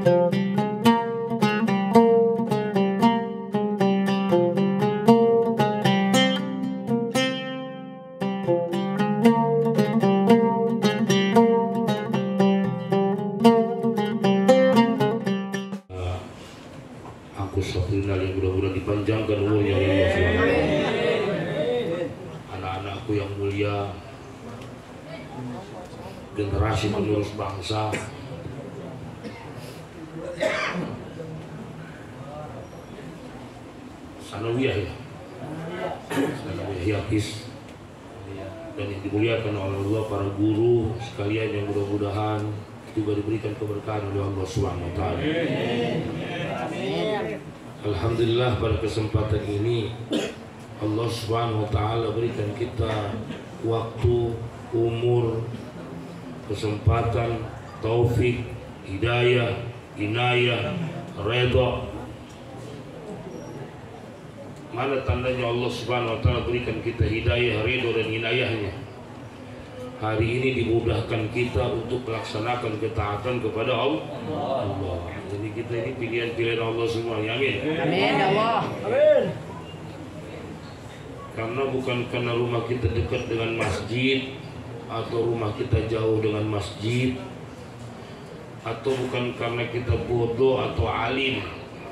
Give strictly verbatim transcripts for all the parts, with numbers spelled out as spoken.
yang mudah-mudahan dipanjangkan umurnya oleh Allah subhanahu wa taala. Anak-anakku yang mulia, generasi penerus bangsa, sanawiyah ya, sanawiyah Yaqis, dan yang dimuliakan oleh Allah, para guru sekalian yang mudah-mudahan juga diberikan keberkahan oleh Allah subhanahu wa taala. Alhamdulillah, pada kesempatan ini Allah subhanahu wa ta'ala berikan kita waktu, umur, kesempatan, taufik, hidayah, inayah, redha. Mana tandanya Allah subhanahu wa ta'ala berikan kita hidayah, redha dan inayahnya? Hari ini dimudahkan kita untuk melaksanakan ketaatan kepada Allah. Allah. Jadi kita ini pilihan-pilihan Allah semuanya. Amin. Amin Allah. Amin. Karena bukan karena rumah kita dekat dengan masjid, atau rumah kita jauh dengan masjid, atau bukan karena kita bodoh atau alim,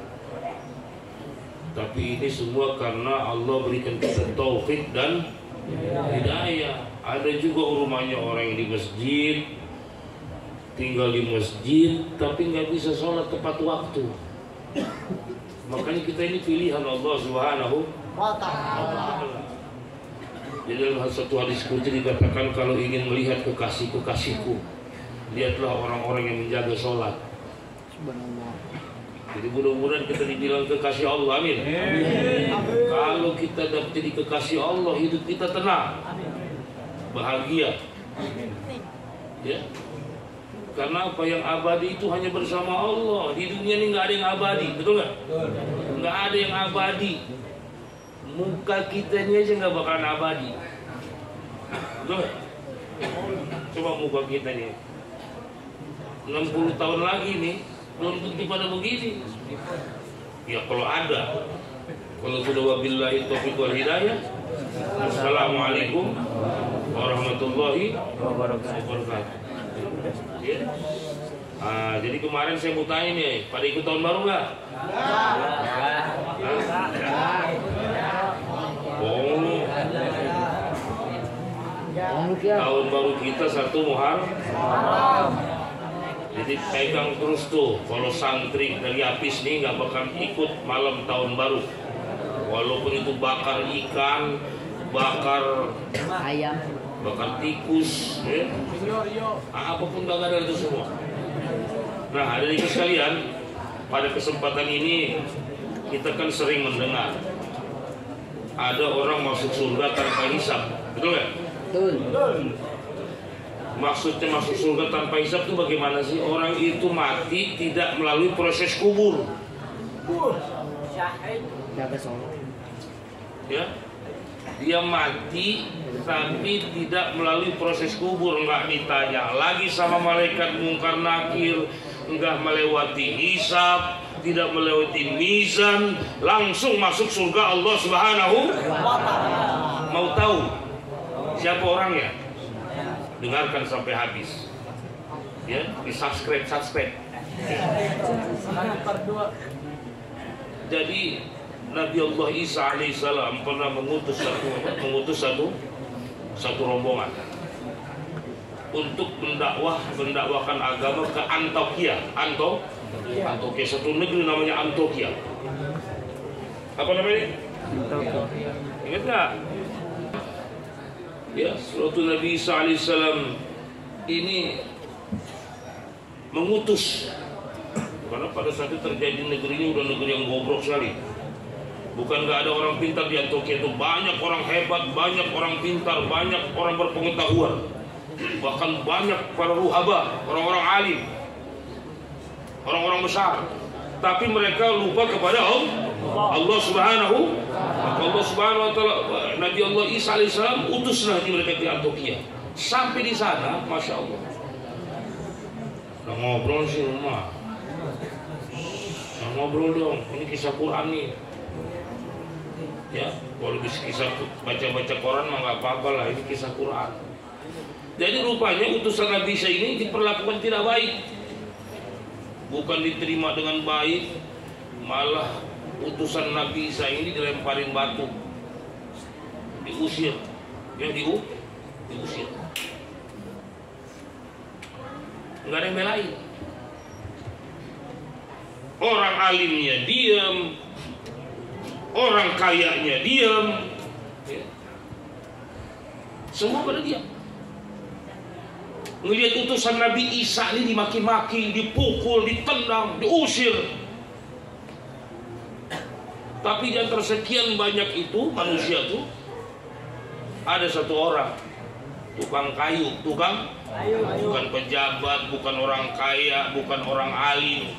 tapi ini semua karena Allah berikan kita taufik dan hidayah. Ada juga rumahnya orang yang di masjid, tinggal di masjid, tapi nggak bisa sholat tepat waktu. Makanya kita ini pilihan Allah subhanahu wa ta'ala. Jadi dalam satu hadis qudsi dikatakan, kalau ingin melihat kekasih-kekasihku, lihatlah orang-orang yang menjaga sholat. Jadi mudah-mudahan kita dibilang kekasih Allah. Amin. Amin. Kalau kita dapat jadi kekasih Allah, hidup kita tenang, bahagia, ya. Karena apa, yang abadi itu hanya bersama Allah. Di dunia ini nggak ada yang abadi, betul nggak? Nggak ada yang abadi. Muka kita ini aja nggak bakalan abadi, betul nggak? Coba muka kita nih, enam puluh tahun lagi nih belum tentu pada begini. Ya kalau ada, kalau sudah wabillahi taufiq wal hidayah. Assalamualaikum warahmatullahi wabarakatuh. Ya. Ah, jadi kemarin saya mau tanya nih, pada ikut tahun baru nggak? Bohong lu. Tahun baru kita satu Muharram. Jadi pegang terus tuh, kalau santri dari Apis nih nggak bakal ikut malam tahun baru, walaupun itu bakar ikan, bakar ayam, bakar tikus, ya. Apapun nggak ada itu semua. Nah, hadirin sekalian, pada kesempatan ini kita kan sering mendengar ada orang masuk surga tanpa hisab, betul nggak? betul. Maksudnya masuk surga tanpa hisab itu bagaimana sih? Orang itu mati tidak melalui proses kubur. Ya, dia mati tapi tidak melalui proses kubur, enggak ditanya lagi sama malaikat mungkar nakir, enggak melewati hisab, tidak melewati mizan, langsung masuk surga Allah Subhanahu wa taala. Mau tahu siapa orangnya? Dengarkan sampai habis, ya, di subscribe subscribe. Jadi Nabi Allah Isa alaihissalam pernah mengutus satu mengutus satu satu rombongan untuk mendakwah mendakwakan agama ke Antioquia. Anto Antioquia, satu negeri namanya Antioquia. Apa namanya? Ingat nggak? Ya, suatu Nabi Isa alaihissalam ini mengutus, karena pada saat itu terjadi negeri ini udah negeri yang goblok sekali. Bukan nggak ada orang pintar di Antioquia itu, banyak orang hebat, banyak orang pintar, banyak orang berpengetahuan, bahkan banyak para ruhaba, orang-orang alim, orang-orang besar. Tapi mereka lupa kepada Allah, Allah Subhanahu Allah Subhanahu wa taala. Nabi Allah Isa alaihissalam utuslah di mereka di Antioquia. Sampai di sana, masya Allah, udah ngobrol sih rumah, Nah, ngobrol dong, ini kisah Quran nih. Ya, kalau kisah baca-baca Quran mah nggak apa-apa lah, ini kisah Quran. Jadi rupanya utusan Nabi Isa ini diperlakukan tidak baik, bukan diterima dengan baik, malah utusan Nabi Isa ini dilemparin batu, diusir, ya diu, diusir. Nggak ada yang belain. Orang alimnya diam, orang kayanya diam, ya. Semua pada diam. Ngelihat utusan Nabi Isa ini dimaki-maki, dipukul, ditendang, diusir. Tapi di antara sekian banyak itu manusia itu ada satu orang tukang kayu, tukang kayu, bukan pejabat, bukan orang kaya, bukan orang alim,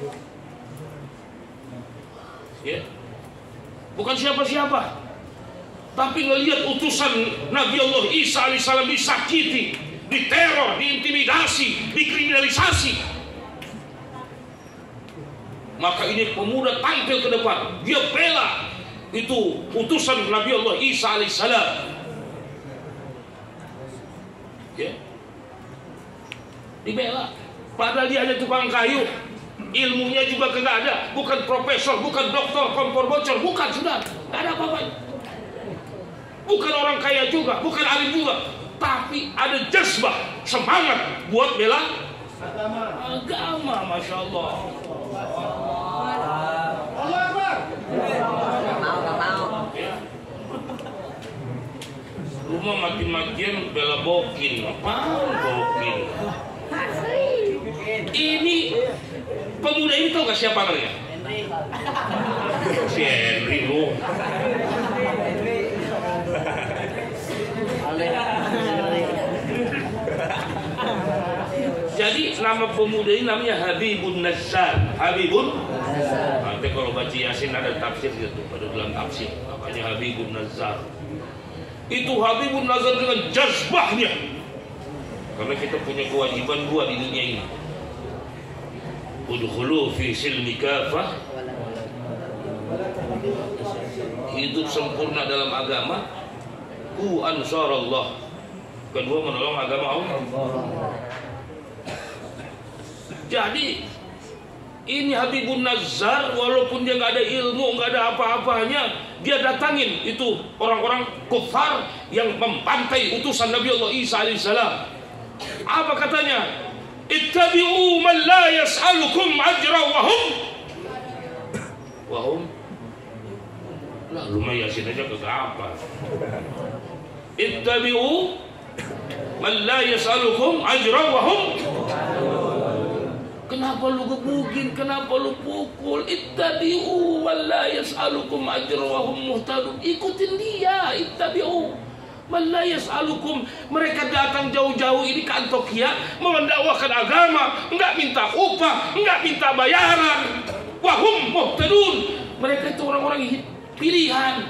ya, bukan siapa-siapa. Tapi ngelihat utusan Nabi Allah Isa alaihissalam disakiti, diteror, diintimidasi, dikriminalisasi, maka ini pemuda tampil ke depan, dia bela itu utusan Nabi Allah Isa alaihissalam, ya, dibela. Padahal dia hanya tukang kayu, ilmunya juga kagak ada, bukan profesor, bukan doktor, kompor bocor, bukan, sudah, nggak ada apa-apa. Bukan orang kaya juga, bukan alim juga, tapi ada jazbah, semangat buat bela agama. Agama, masya Allah. Rumah mati-matian bela bokin, apa bokin? Ini pemuda ini tahu gak siapa namanya? Si Henry lu. Jadi nama pemuda ini namanya Habibun Nazzar. Habibun Nazzar. Nanti kalau baca Yasin ada tafsir gitu, pada dalam tafsir namanya Habibun Nazzar. Itu Habibun Nazzar dengan jazbahnya. Karena kita punya kewajiban dua di dunia ini. Udkhulu fi silmi kafah. Hidup sempurna dalam agama. Ku ansarallah. Kedua, menolong agama Allah. Jadi ini Habibun Nazzar, walaupun dia nggak ada ilmu, nggak ada apa-apanya, dia datangin itu orang-orang kufar yang membantai utusan Nabi Allah Isa alaihissalam. Apa katanya? Ittabi'u man la yas'alukum ajra wa hum wa hum. Lah lumayan Yasin aja kagak apa. Ittabi'u man la yas'alukum ajra wa hum. Kenapa lu gebukin? Kenapa lu pukul? Ittabi'u man la yas'alukum ajra wa hum muhtadun. Ikutin dia. Ittabi'u man la yas'alukum. Mereka datang jauh-jauh ini ke Antioquia mendakwakan agama, enggak minta upah, enggak minta bayaran. Wa hum muhtadun. Mereka itu orang-orang pilihan.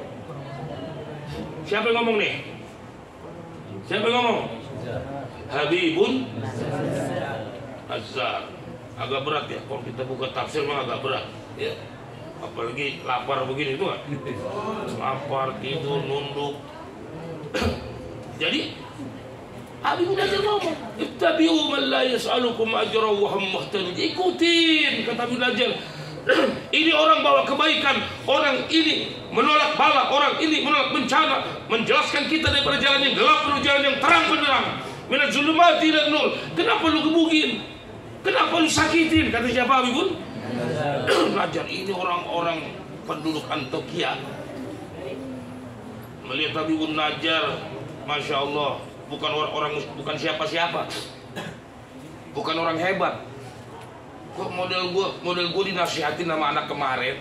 Siapa yang ngomong nih? Siapa yang ngomong? Habibun Nazzar. Agak berat ya, kalau kita buka tafsir mah agak berat ya. Apalagi lapar begini itu kan, lapar, tidur, nunduk. Jadi Habibun Nazzar ngomong, ittabi'u man la yas'alukum ajra wa hum muhtadun. Ikutin, kata Habibun Nazzar. Ini orang bawa kebaikan, orang ini menolak bala, orang ini menolak bencana, menjelaskan kita daripada jalan yang gelap menuju jalan yang terang benderang, minaz zulumati ilan nur. Kenapa lu gebukin? Kenapa lu sakitin? Kata siapa Habibun Nazzar. Ini orang-orang penduduk Antioquia melihat Habibun Nazzar, masya Allah, bukan orang, bukan siapa-siapa, bukan orang hebat. Kok model gua, model gua dinasihatin sama anak kemarin.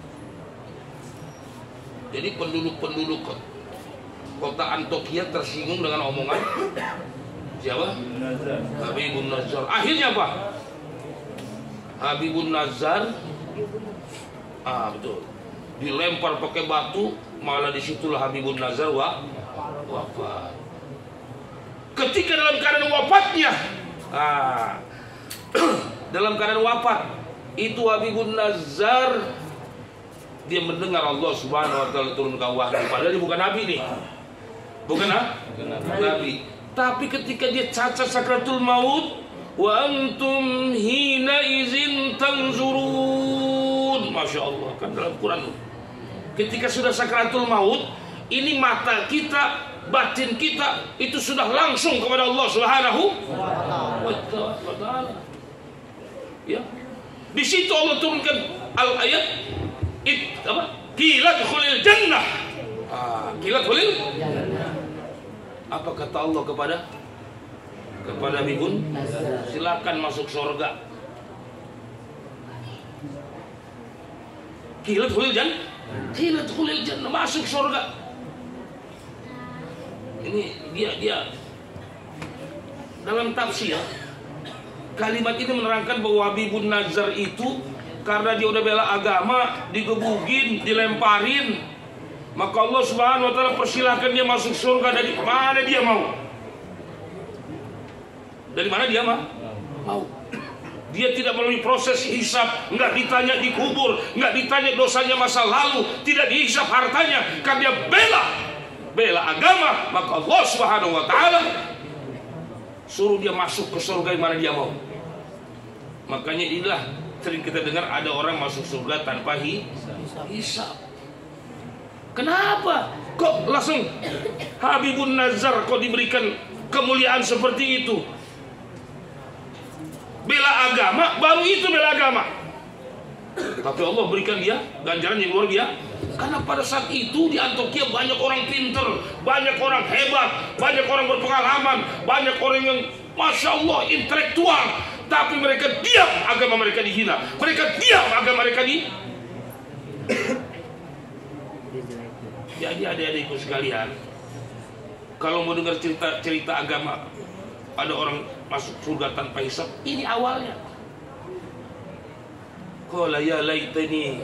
Jadi penduduk-penduduk kota Antioquia tersinggung dengan omongan siapa? Habibun Nazzar. Akhirnya apa? Habibun Nazzar, ah betul, dilempar pakai batu, malah disitulah Habibun Nazzar wa, wafat. Ketika dalam keadaan wafatnya, ah, dalam keadaan wafat. Itu Habibun Nazar, dia mendengar Allah Subhanahu wa taala turunkan wahyu. Padahal dia bukan nabi nih. Bukan ah? Nabi. Tapi ketika dia cacat sakratul maut, wa antum hina izin tanzurun. Masya Allah, kan dalam Quran. Ketika sudah sakratul maut, ini mata kita, batin kita itu sudah langsung kepada Allah Subhanahu wa taala. Ya. Di situ Allah turunkan al-ayat it apa? Qila dkhulil jannah. Ah, qila dkhulil jannah. Apa kata Allah kepada kepada Habibun? Silakan masuk surga. Qila dkhulil jannah. Qila dkhulil jannah, masuk surga. Ini dia dia dalam tafsir kalimat ini menerangkan bahwa Habibun Nazar itu karena dia udah bela agama, digebugin, dilemparin, maka Allah Subhanahu wa taala persilahkan dia masuk surga. Dari mana dia mau? Dari mana dia mah? Mau. Dia tidak melalui proses hisab, nggak ditanya di kubur, nggak ditanya dosanya masa lalu, tidak dihisab hartanya, karena dia bela bela agama, maka Allah Subhanahu wa taala suruh dia masuk ke surga yang mana dia mau. Makanya inilah sering kita dengar ada orang masuk surga tanpa hisab. Kenapa? Kok langsung Habibun Nazar kok diberikan kemuliaan seperti itu? Bela agama, baru itu bela agama. Tapi Allah berikan dia ganjaran yang luar biasa. Karena pada saat itu di Antioquia banyak orang pinter, banyak orang hebat, banyak orang berpengalaman, banyak orang yang Masya Allah intelektual. Tapi mereka diam, agama mereka dihina. Mereka diam, agama mereka di. Jadi adik-adikku sekalian, kalau mau dengar cerita-cerita agama, ada orang masuk surga tanpa hisab, ini awalnya. Qala ya laitani,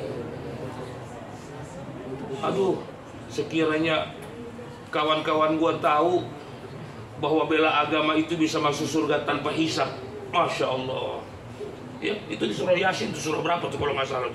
aduh, sekiranya kawan-kawan gua tahu bahwa bela agama itu bisa masuk surga tanpa hisab. Masya Allah. Ya, itu di surah Yasin, itu surah berapa tuh kalau nggak salah?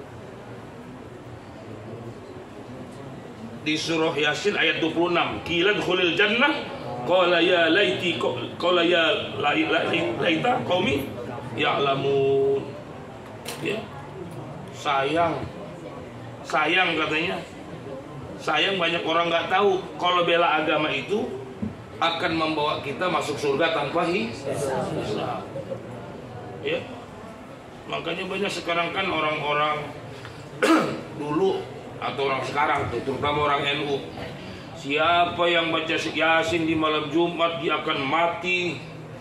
Di surah Yasin ayat dua puluh enam. Qila dkhulil jannah qala ya laiti qala ya laita qaumi ya'lamun. Ya. Sayang. Sayang katanya. Sayang banyak orang nggak tahu kalau bela agama itu akan membawa kita masuk surga tanpa hisab. Ya. Makanya banyak sekarang kan orang-orang dulu atau orang sekarang, terutama orang N U, siapa yang baca Yasin di malam Jumat dia akan mati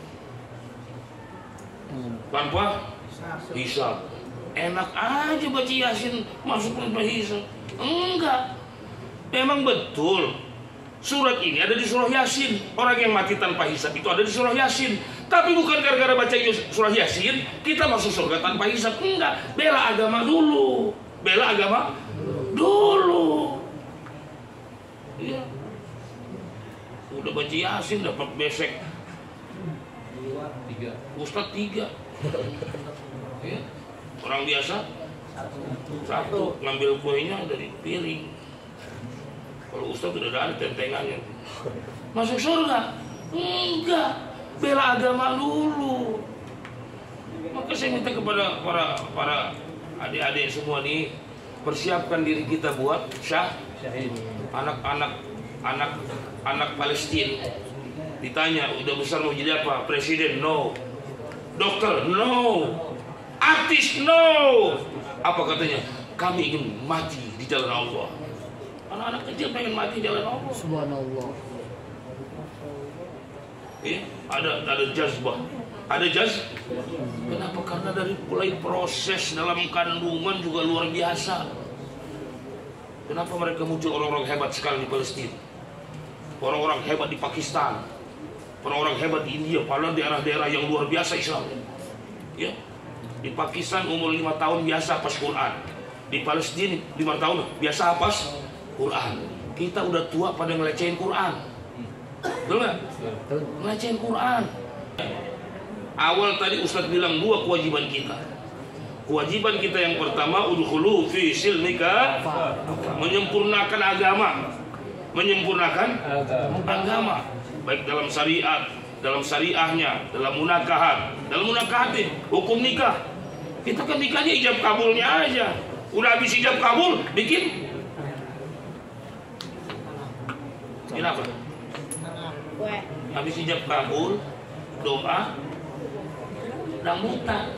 tanpa hisab. Enak aja baca Yasin masuk tanpa hisab. Enggak. Memang betul surat ini ada di surah Yasin. Orang yang mati tanpa hisab itu ada di surah Yasin. Tapi bukan gara-gara baca surah Yasin kita masuk surga tanpa hisab. Enggak. Bela agama dulu. Bela agama dulu. Iya. Udah baca Yasin dapat besek tiga. Ustaz tiga. Ya. Orang biasa satu ngambil kuenya dari piring. Kalau Ustaz udah ada tentengannya. Masuk surga? Enggak. Bela agama dulu. Maka saya minta kepada para para adik-adik semua nih, persiapkan diri kita buat syah anak-anak anak anak Palestina. Ditanya udah besar mau jadi apa? Presiden? No. Dokter? No. Artis? No. Apa katanya? Kami ingin mati di jalan Allah. Anak-anak kecil pengen mati di jalan Allah. Subhanallah. Ya, ada ada jazbah. Ada jaz. Kenapa? Karena dari mulai proses dalam kandungan juga luar biasa. Kenapa mereka muncul orang-orang hebat sekarang di Palestina? Orang-orang hebat di Pakistan. Orang-orang hebat di India, padahal daerah-daerah yang luar biasa Islam. Ya. Di Pakistan umur lima tahun biasa hafaz Quran. Di Palestina lima tahun biasa hafaz Quran. Kita udah tua pada ngelecehin Quran. Betul nggak? Ngelecehin Quran. Awal tadi Ustadz bilang dua kewajiban kita. Kewajiban kita yang pertama, udkhulu fi silmika, menyempurnakan agama, menyempurnakan agama, baik dalam syariat, dalam syariahnya, dalam munakahat, dalam munakahat nih, hukum nikah. Kita kan nikahnya ijab kabulnya aja. Udah habis ijab kabul, bikin kenapa? Habis ijab kabul, doa, dangdutan,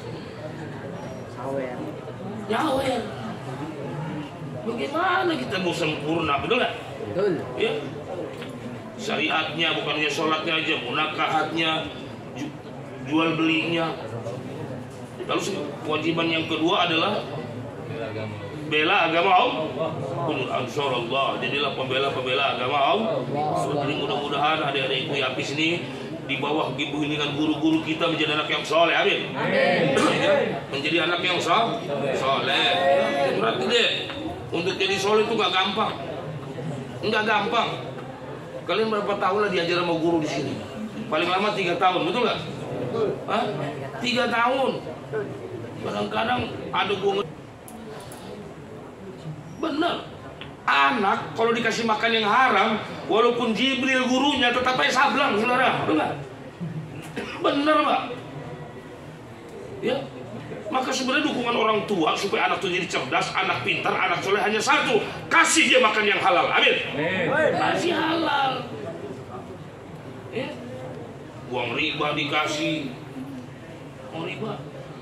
nyawer. Bagaimana kita mau sempurna, betul nggak? Betul. Ya. Syariatnya bukan hanya sholatnya aja, munakahatnya, ju jual belinya. Lalu kewajiban yang kedua adalah bela agama Allah. Kun ansarallah, jadilah pembela-pembela agama Allah. Jadi mudah-mudahan adik-adik Ibu Yapis ini di bawah bimbingan guru-guru kita menjadi anak yang soleh, amin. Menjadi anak yang soleh. Berarti deh, untuk jadi soleh itu nggak gampang, nggak gampang. Kalian berapa tahun lah diajar sama guru di sini? Paling lama tiga tahun, betul nggak? Hah? Tiga tahun. Kadang-kadang ada gua bener. Anak kalau dikasih makan yang haram, walaupun Jibril gurunya tetap aja sablang, saudara, betul nggak? Bener, Pak. Ya. Maka sebenarnya dukungan orang tua supaya anak itu jadi cerdas, anak pintar, anak soleh hanya satu, kasih dia makan yang halal, amin. Kasih halal. Ya. Uang riba dikasih, uang riba.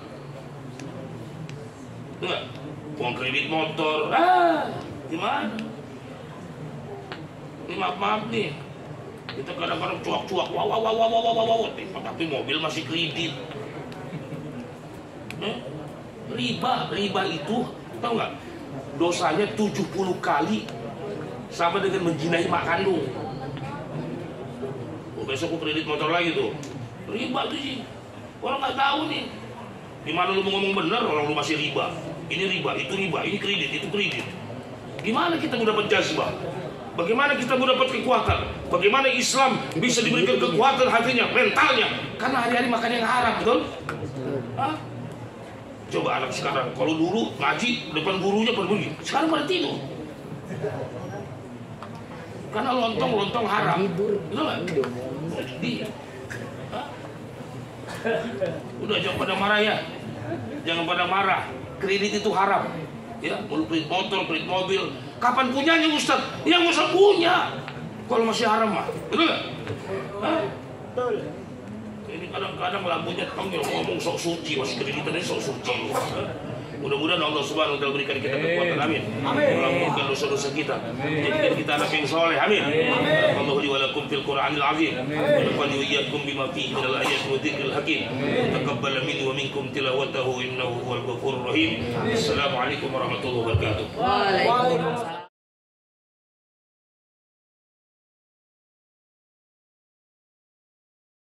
Enggak, uang kredit motor, ah, gimana? Ini maaf-maaf nih, kita kadang-kadang cuak-cuak, wow, wow, wow, wow, wow, wow, wow, tapi mobil masih kredit. Eh? Riba, riba itu, tahu nggak? Dosanya tujuh puluh kali sama dengan menjinai mak kandung. Oh, besok aku kredit motor lagi tuh. Riba tuh sih, orang nggak tahu nih. Gimana lu mau ngomong bener, orang lu masih riba. Ini riba, itu riba, ini kredit, itu kredit. Gimana kita mau dapat jazbah? Bagaimana kita mau dapat kekuatan? Bagaimana Islam bisa diberikan kekuatan hatinya, mentalnya? Karena hari-hari makan yang haram, betul? Hah? Coba anak sekarang, kalau dulu ngaji depan gurunya pergi, sekarang pada tidur. Karena lontong-lontong haram, betul nggak? Di, Hah? Udah jangan pada marah ya, jangan pada marah. Kredit itu haram, ya, mau kredit motor, kredit mobil. Kapan punyanya Ustaz? Yang usah punya. Kalau masih haram mah, betul nggak? Betul. Ini kadang-kadang lampunya panggil ngomong sok suci, masih kreditannya sok suci. Mudah-mudahan Allah Subhanahu wa taala berikan kita kekuatan, amin. Mengampunkan dosa-dosa kita, jadikan kita anak yang soleh, amin. Allahu li wa lakum fil Qur'anil azim, wa nafa'ani wa iyyakum bima fihi minal ayati wa dzikril hakim. Taqabbal minni wa minkum tilawatahu innahu huwal ghafurur rahim. Assalamualaikum warahmatullahi wabarakatuh.